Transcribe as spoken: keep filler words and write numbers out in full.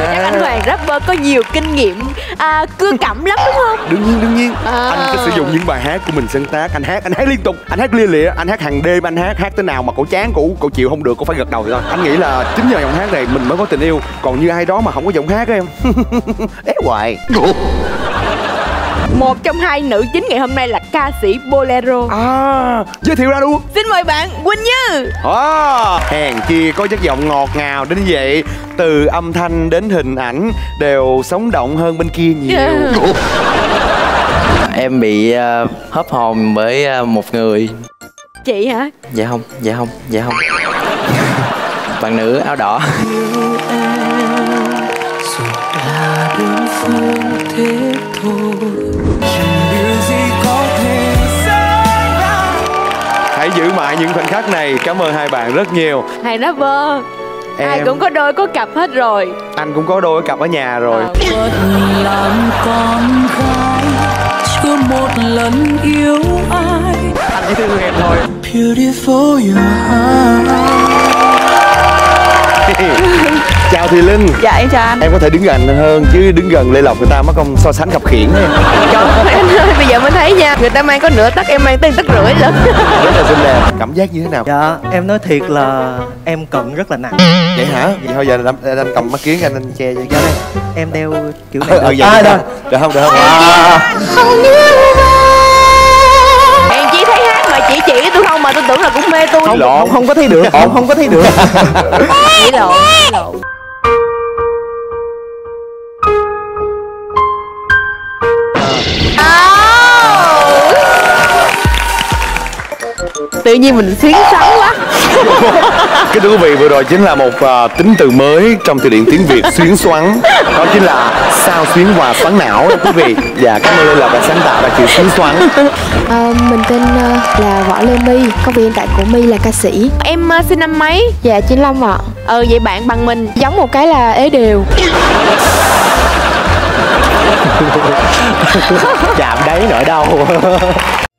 Chắc anh Hoàng rapper có nhiều kinh nghiệm à, cưa cẩm lắm đúng không? Đương nhiên, đương nhiên à. Anh sẽ sử dụng những bài hát của mình sáng tác. Anh hát, anh hát liên tục, anh hát lia lịa, anh hát hàng đêm, anh hát hát tới nào mà cổ chán, cổ cổ chịu không được, cổ phải gật đầu thôi. Anh nghĩ là chính nhờ giọng hát này mình mới có tình yêu. Còn như ai đó mà không có giọng hát em ế hoài. Một trong hai nữ chính ngày hôm nay là ca sĩ Bolero. À, giới thiệu ra luôn. Xin mời bạn Quỳnh Như. À, hèn chi có chất giọng ngọt ngào đến vậy. Từ âm thanh đến hình ảnh đều sống động hơn bên kia nhiều. Yeah. Em bị uh, hấp hồn bởi uh, một người. Chị hả? Dạ không, dạ không, dạ không. Bạn nữ áo đỏ. Hãy giữ mãi những khoảnh khắc này. Cảm ơn hai bạn rất nhiều. Hai rapper em... ai cũng có đôi có cặp hết rồi. Anh cũng có đôi có cặp ở nhà rồi. Phật làm con gái chưa một lần yêu ai. Anh chỉ thương em thôi. Beautiful your heart. Chào Thùy Linh. Dạ em chào anh. Em có thể đứng gần hơn chứ đứng gần Lê Lộc người ta mất công so sánh khập khiễng nha. Trời anh ơi, bây giờ mới thấy nha, người ta mang có nửa tấc, em mang tới tấc rưỡi lận. Rất là xinh đẹp. Cảm giác như thế nào? Dạ em nói thiệt là em cận rất là nặng. Vậy hả? Vậy thôi giờ anh, anh cầm mắt kiến anh, anh che cho cái này. Em đeo kiểu này. Ờ vậy à, được, được không? Được không? À. Em chỉ thấy hát mà chỉ chỉ tôi không mà tôi tưởng là cũng mê tôi. Không, không, không có thấy được. Không, không có thấy được. Chỉ lộn, chỉ lộn. Tự nhiên mình xuyến xoắn quá. Cái thưa quý vị, vừa rồi chính là một uh, tính từ mới trong từ điển tiếng Việt, xuyến xoắn. Đó chính là sao xuyến và xoắn não đó quý vị. Và cảm ơn Lê Lộc đã sáng tạo ra chữ xuyến xoắn. À, mình tên uh, là Võ Lê My. Công việc hiện tại của My là ca sĩ. Em uh, sinh năm mấy? Dạ chín lăm ạ. Ờ vậy bạn bằng mình. Giống một cái là ế đều. Chạm đấy nổi đâu.